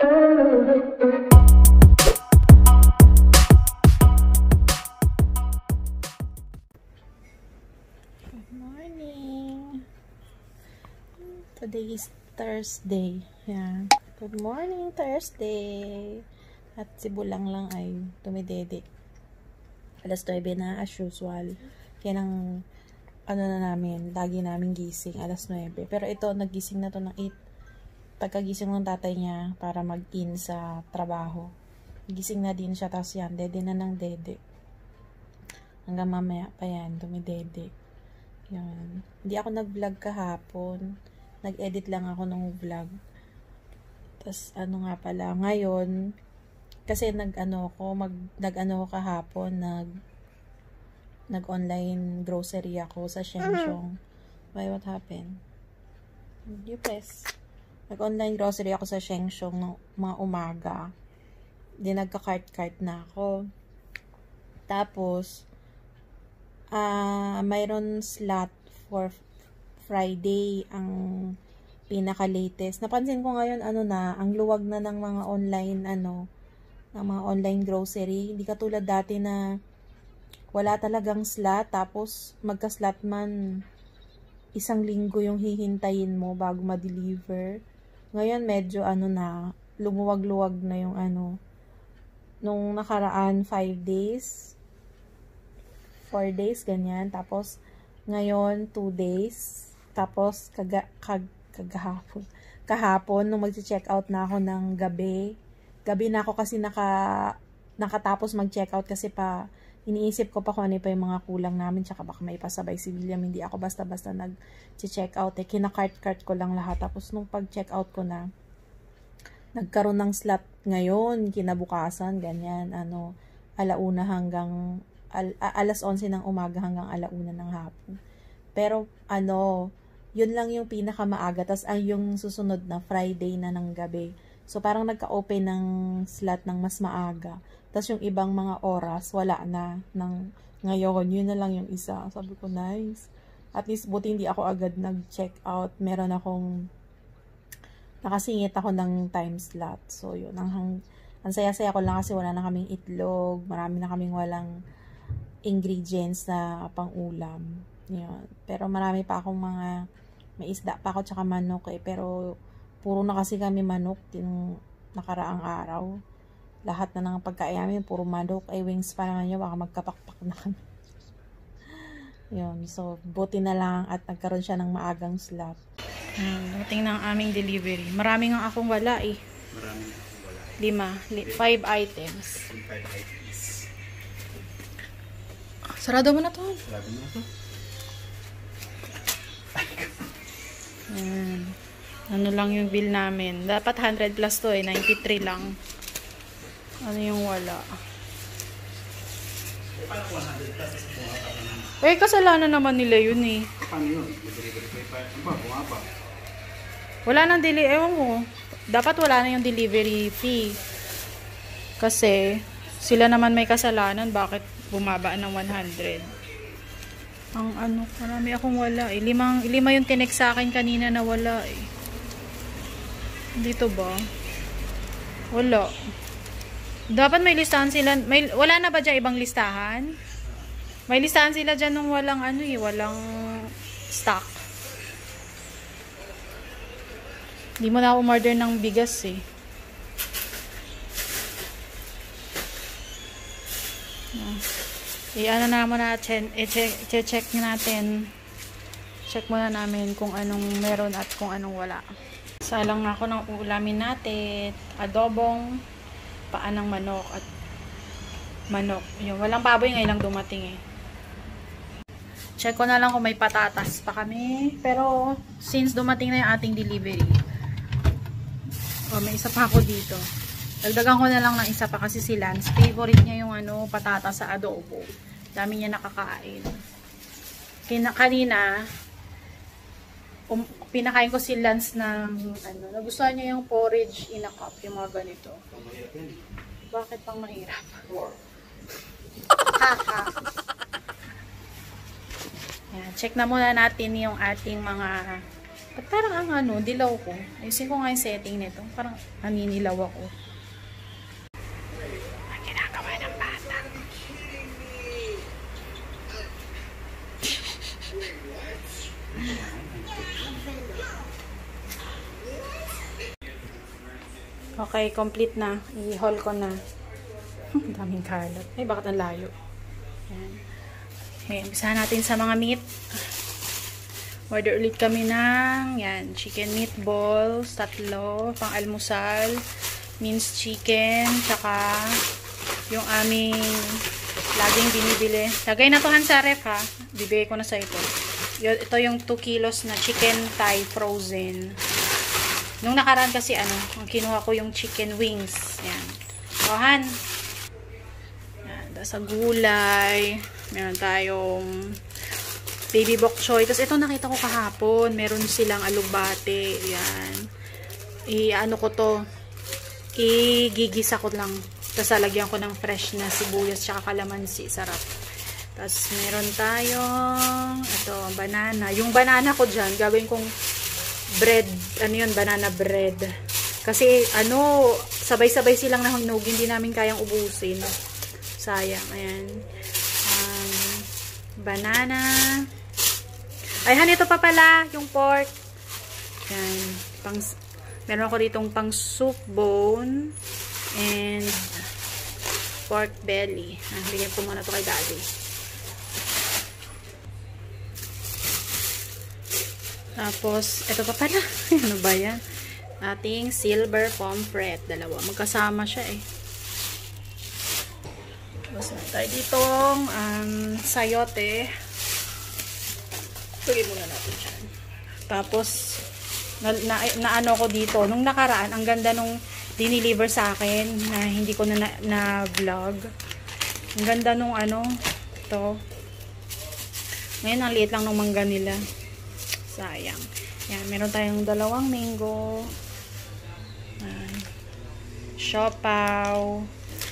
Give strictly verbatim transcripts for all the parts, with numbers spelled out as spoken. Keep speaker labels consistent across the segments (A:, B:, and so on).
A: Morning. Today is Thursday. Yan. Good morning, Thursday. At si Bulang lang ay tumidede. Alas nuwebe na as usual. Yan ang ano na namin, lagi namin gising, alas nuwebe. Pero ito, nagising na to ng eight. Pagkagising ng tatay niya para mag-in sa trabaho. Gising na din siya, tapos yan, dede na ng dede. Hanggang mamaya pa yan, tumidede. Yan. Hindi ako nag-vlog kahapon. Nag-edit lang ako ng vlog. Tapos, ano nga pala, ngayon, kasi nag-ano ko, mag, nag-ano ko kahapon, nag, nag-online grocery ako sa Shengshong. Why, what happened? You press. Nag-online grocery ako sa Shengshong ng mga umaga. Di nagka-cart-cart na ako. Tapos, ah, uh, mayroon slot for Friday ang pinaka-latest. Napansin ko ngayon, ano na, ang luwag na ng mga online, ano, ng mga online grocery. Hindi katulad dati na wala talagang slot, tapos magka-slot man, isang linggo yung hihintayin mo bago ma-deliver. Ngayon, medyo, ano na, lumuwag-luwag na yung, ano, nung nakaraan, five days, four days, ganyan. Tapos, ngayon, two days. Tapos, kaga, kag, kagahapon. Kahapon, nung mag-check out na ako ng gabi. Gabi na ako kasi naka, nakatapos mag-check out kasi pa, iniisip ko pa kung ano pa yung mga kulang namin. Tsaka baka may pasabay si William. Hindi ako basta-basta nag-check out. Eh, kinakart-cart ko lang lahat. Tapos, nung pag-check out ko na, nagkaroon ng slot ngayon, kinabukasan, ganyan, ano, alauna hanggang Al alas onse ng umaga hanggang alauna ng hapon. Pero, ano, yun lang yung pinakamaaga. Tapos, ang yung susunod na Friday na ng gabi. So, parang nagka-open ng slot ng mas maaga. Tapos, yung ibang mga oras, wala na. Ng ngayon, yun na lang yung isa. Sabi ko, nice. At least, buti hindi ako agad nag-check out. Meron akong, nakasingit ako ng time slot. So, yun. Ang, ang saya-saya ko lang kasi wala na kaming itlog. Marami na kaming walang ingredients na pang-ulam. Yun. Pero marami pa akong mga, may isda pa ako tsaka manok eh. Pero puro na kasi kami manok yung nakaraang araw. Lahat na ng pagkain namin, puro manok. Ay, wings pa naman yun. Baka magkapakpak na kami. Yun. So, buti na lang at nagkaroon siya ng maagang slot. Hmm, dumating na ang aming delivery. Marami nga akong wala eh.
B: Marami nga akong wala.
A: Lima. Li five items.
B: Five items.
A: Sarado mo na to.
B: Sarado mo na to.
A: Ayan. Ano lang yung bill namin. Dapat one hundred plus to eh. ninety-three lang. Ano yung wala.
B: Eh, paano kung one hundred plus?
A: Eh, kasalanan naman nila yun eh.
B: Paano yun? Delivery pay pa. Ano ba? Bunga pa.
A: Wala nang delivery. Ewan mo. Dapat wala na yung delivery fee. Kasi, sila naman may kasalanan. Bakit bumaba ng one hundred? Ang ano, marami akong wala eh. Limang, lima yung tinek sa akin kanina na wala eh. Dito ba? Wala. Dapat may listahan sila. May, wala na ba dyan ibang listahan? May listahan sila dyan nung walang ano eh. Walang stock. Hindi mo na umorder ng bigas eh. I-ano na muna, i-check natin. Check muna namin kung anong meron at kung anong wala. Salang ako ng ulamin natin. Adobong paan ng manok at manok. Yung walang baboy ngayon lang dumating eh. Check ko na lang kung may patatas pa kami. Pero since dumating na yung ating delivery, oh, may isa pa ako dito. Dagdagan ko na lang ng isa pa kasi si Lance. Favorite niya yung ano, patata sa adobo. Dami niya nakakain. Kina, kanina, um, pinakain ko si Lance ng, ano, nagustuhan niya yung porridge in a cup. Yung mga ganito. Bakit pang mahirap? Haha. Yan, check na muna natin yung ating mga Ba't parang ang ano, dilaw ko? Ayusin ko nga yung setting nito. Parang naninilaw ako. Ang ginagawa ng bata. Okay, complete na. I-haul ko na. Ang daming kalat. Ay, bakit ang layo? Ayan. Okay, umpisahan natin sa mga meat. Order ulit kami ng yan, chicken meatballs, tatlo, pang almusal, minced chicken, tsaka yung aming laging binibili. Lagay na to Han sa ref ha. Bibigay ko na sa ito. Ito yung two kilos na chicken thigh frozen. Nung nakaraan kasi ano, ang kinuha ko yung chicken wings. Yan. O Han. Yan, sa gulay. Meron tayong baby bok choy. Tapos ito nakita ko kahapon. Meron silang alugbate. Yan. I-ano ko to. I-gigisa ko lang. Tapos lalagyan ko ng fresh na sibuyas tsaka kalamansi. Sarap. Tapos meron tayong ito, banana. Yung banana ko dyan, gagawin kong bread. Ano yun? Banana bread. Kasi ano, sabay-sabay silang nahinog. Hindi namin kayang ubusin. Sayang. Ayan. Um, banana. Ay, han, ito pa pala, yung pork. Yan. Pang, meron ako ditong pang soup bone and pork belly. Ah, bigyan ko muna ito kay daddy. Tapos, ito pa pala. Ano ba yan? Ating silver pomfret. Dalawa. Magkasama siya eh. Tapos, tayo ditong um, sayote. Tugin muna natin dyan. Tapos, na, na, na ano ko dito, nung nakaraan, ang ganda nung diniliver sa akin, na hindi ko na, na, na vlog. Ang ganda nung ano, to. Ngayon, ang liit lang nung mangga nila. Sayang. Yan, meron tayong dalawang mango. Uh, siopaw.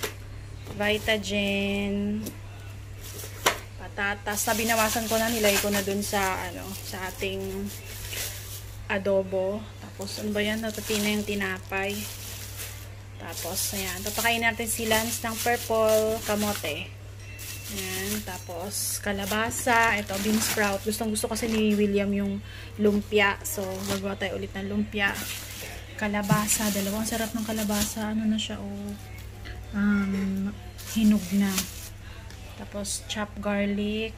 A: Vitagen. Patatas na binawasan ko na, nilagay ko na dun sa ano, sa ating adobo. Tapos ano ba yan? Natutina yung tinapay. Tapos ayan, papakain natin si Lance ng purple kamote. Ayan, tapos kalabasa, ito bean sprout. Gustong gusto kasi ni William yung lumpia. So gagawa tayo ulit ng lumpia. Kalabasa, dalawang sarap ng kalabasa. Ano na siya, oh. Um, hinog na. Tapos, chopped garlic,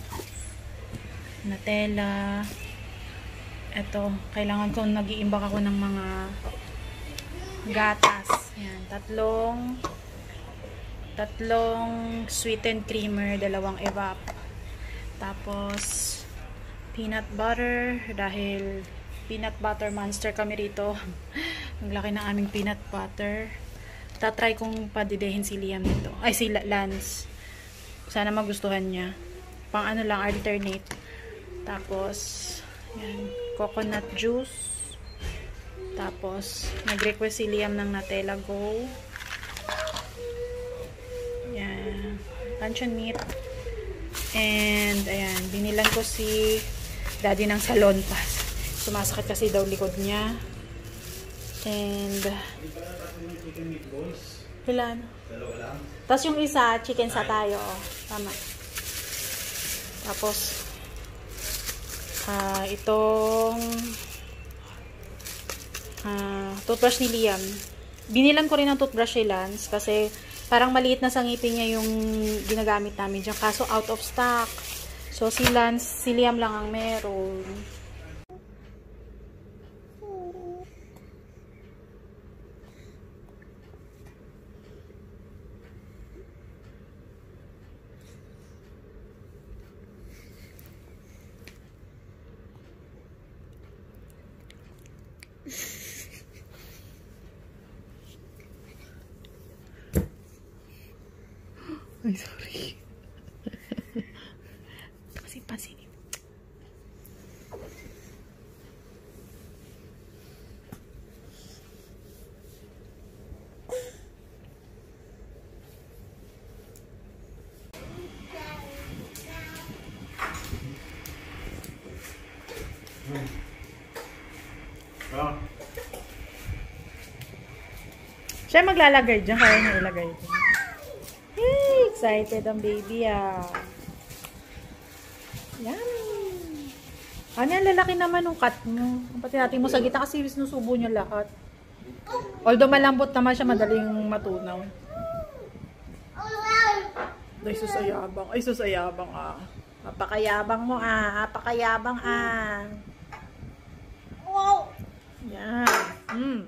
A: Nutella. Ito, kailangan ko, nag-iimbak ako ng mga gatas. Yan, tatlong, tatlong sweetened creamer, dalawang evap. Tapos, peanut butter, dahil peanut butter monster kami rito. Ang laki ng aming peanut butter. Tatry kong padidehin si Liam nito. Ay, si Lance. Sana magustuhan niya. Pang ano lang, alternate. Tapos, yan, coconut juice. Tapos, nag-request si Liam ng Nutella Go. Yan, luncheon meat. And, ayan, binilan ko si daddy ng salon pass. Sumasakit kasi daw likod niya. And, ilan?
B: Dalawa lang.
A: Tapos yung isa, chicken sa tayo. Oh. Tama. Tapos, uh, itong uh, toothbrush ni Liam. Binilan ko rin ng toothbrush ni Lance kasi parang maliit na sa ngipin niya yung ginagamit namin dyan. Kaso out of stock. So, si Lance, si Liam lang ang meron. Ay, sorry. Kasi pansinin. Siya maglalagay dyan, kaya niya ilagay dyan. Hey, excited ang baby ah. Yummy. Ano yan, lalaki naman ng cut nyo. Pati natin mo sa gitna kasi sinusubo niya lahat. Although malambot naman siya, madaling matunaw. Ay, susayabang. Ay, susayabang ah. Napakayabang mo ah. Napakayabang ah. Yan. Mm.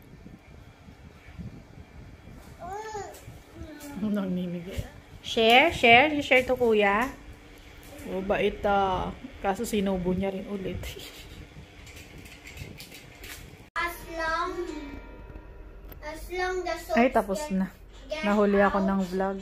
A: Nanginigay. Share? Share? You share to kuya? O, bait ah. Kaso sinubo niya rin ulit.
C: As long, as long the soap
A: Ay, tapos na. Nahuli ako ng vlog.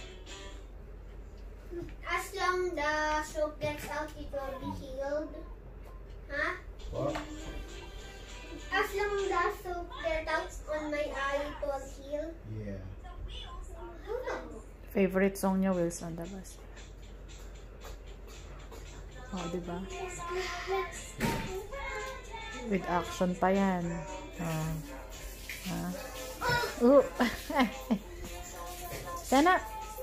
C: As long the soap gets out, it will be healed. Huh?
B: What?
C: As long the soap gets out on my eye, it will heal.
B: Yeah.
A: Favorite song niya, Wilson the Bus. O, oh, diba? With action pa yan. Oh. Ah. Uh. Sana.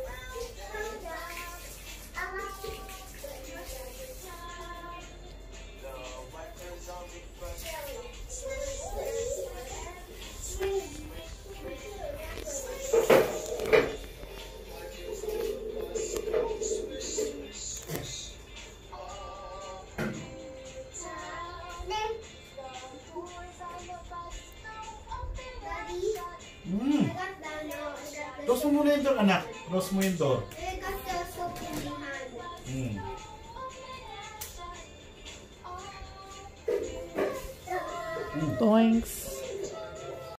B: Hmm. Close mo muna yung door, anak. Close mo yung door.
C: I got the soap in my hand.
B: Hmm.
A: Thanks.